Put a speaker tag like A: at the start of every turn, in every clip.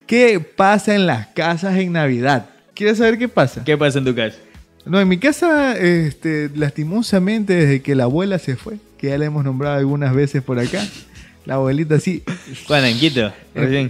A: ¿Qué pasa en las casas en Navidad? ¿Quieres saber qué pasa?
B: ¿Qué pasa en tu casa?
A: No, en mi casa, lastimosamente, desde que la abuela se fue, que ya la hemos nombrado algunas veces por acá, la abuelita sí.
B: ¿Cuándo? ¿En Quito? Recién.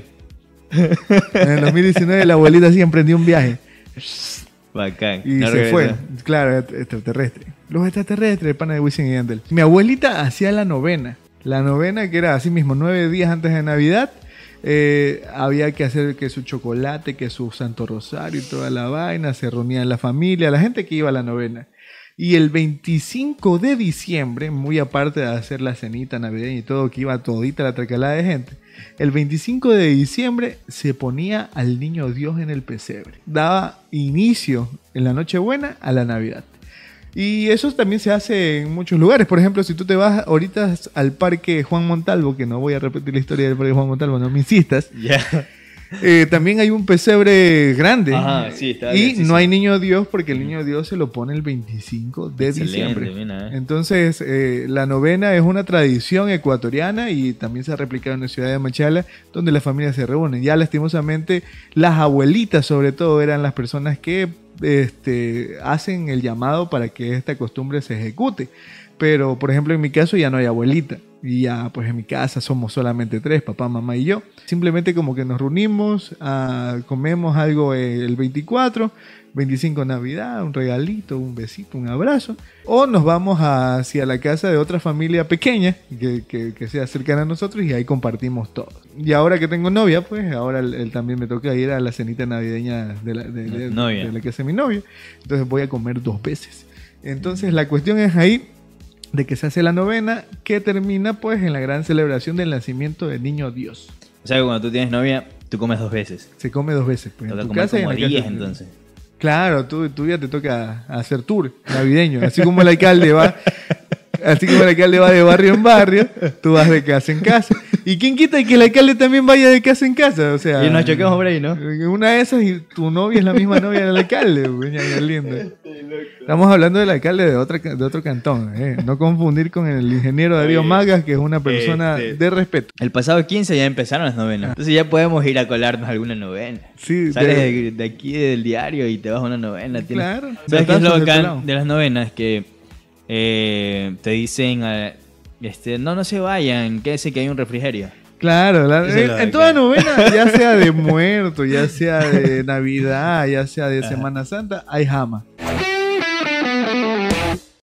A: En el 2019 la abuelita sí emprendió un viaje.
B: Bacán.
A: Y
B: No
A: se
B: regresó.
A: fue. Claro, extraterrestre. Los extraterrestres, el pana de Wisin y Yandel. Mi abuelita hacía la novena. La novena que era así mismo, 9 días antes de Navidad. Había que hacer que su chocolate, que su Santo Rosario y toda la vaina. Se reunían la familia, la gente que iba a la novena. Y el 25 de diciembre, muy aparte de hacer la cenita navideña y todo, que iba todita la tracalada de gente, el 25 de diciembre se ponía al niño Dios en el pesebre. Daba inicio en la Nochebuena a la Navidad. Y eso también se hace en muchos lugares. Por ejemplo, si tú te vas ahorita al Parque Juan Montalvo, que no voy a repetir la historia del Parque Juan Montalvo, no me insistas.
B: Ya.
A: También hay un pesebre grande.
B: Ajá, sí, está
A: y
B: bien, sí,
A: no
B: sí.
A: hay niño Dios porque el niño Dios se lo pone el 25 de
B: Excelente,
A: diciembre.
B: mira,
A: Entonces, la novena es una tradición ecuatoriana y también se ha replicado en la ciudad de Machala, donde las familias se reúnen. Ya lastimosamente, las abuelitas sobre todo eran las personas que hacen el llamado para que esta costumbre se ejecute. Pero, por ejemplo, en mi caso ya no hay abuelita. Y ya, pues en mi casa somos solamente 3, papá, mamá y yo. Simplemente como que nos reunimos, comemos algo el 24, 25 Navidad, un regalito, un besito, un abrazo. O nos vamos hacia la casa de otra familia pequeña que sea cercana a nosotros y ahí compartimos todo. Y ahora que tengo novia, pues ahora él también me toca ir a la cenita navideña de la casa de mi novio. Entonces voy a comer 2 veces. Entonces la cuestión es ahí de que se hace la novena, que termina pues en la gran celebración del nacimiento del niño Dios.
B: O sea que cuando tú tienes novia, tú comes 2 veces.
A: Se come 2 veces. Pues,
B: Toca
A: en tu
B: comer
A: casa y en
B: como
A: la
B: 10
A: casa.
B: entonces.
A: Claro, tú ya te toca hacer tour navideño. Así como el alcalde va de barrio en barrio, tú vas de casa en casa. ¿Y quién quita que el alcalde también vaya de casa en casa? O sea,
B: Y nos choquemos por ahí, ¿no?
A: una de esas y tu novia es la misma novia del alcalde. Ñaña linda. Estamos hablando del alcalde de otro cantón. No confundir con el ingeniero Darío Magas, que es una persona de respeto.
B: El pasado 15 ya empezaron las novenas. Entonces ya podemos ir a colarnos a alguna novena.
A: Sí,
B: Sales de aquí del diario y te vas a una novena.
A: Claro.
B: ¿Sabes qué es lo
A: Detazo de
B: bacán
A: pelado.
B: de las novenas? Que te dicen, no se vayan, quédense que hay un refrigerio.
A: Claro,
B: Eso es lo
A: en toda
B: bacán.
A: novena, ya sea de muerto, ya sea de Navidad, ya sea de Semana Santa, hay jama.